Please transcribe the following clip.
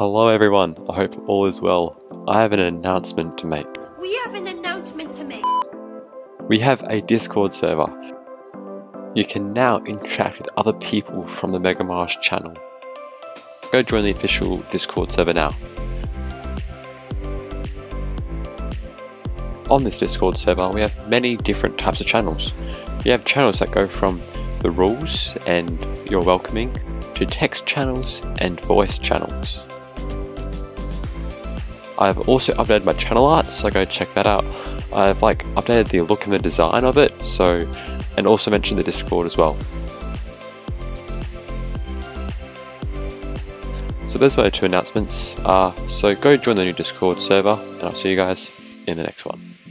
Hello everyone, I hope all is well. I have an announcement to make. We have an announcement to make. We have a Discord server. You can now interact with other people from the Megamarsh channel. Go join the official Discord server now. On this Discord server we have many different types of channels. We have channels that go from the rules and you're welcoming to text channels and voice channels. I've also updated my channel art, so go check that out. I've updated the look and the design of it, and also mentioned the Discord as well. So those are my two announcements. So go join the new Discord server and I'll see you guys in the next one.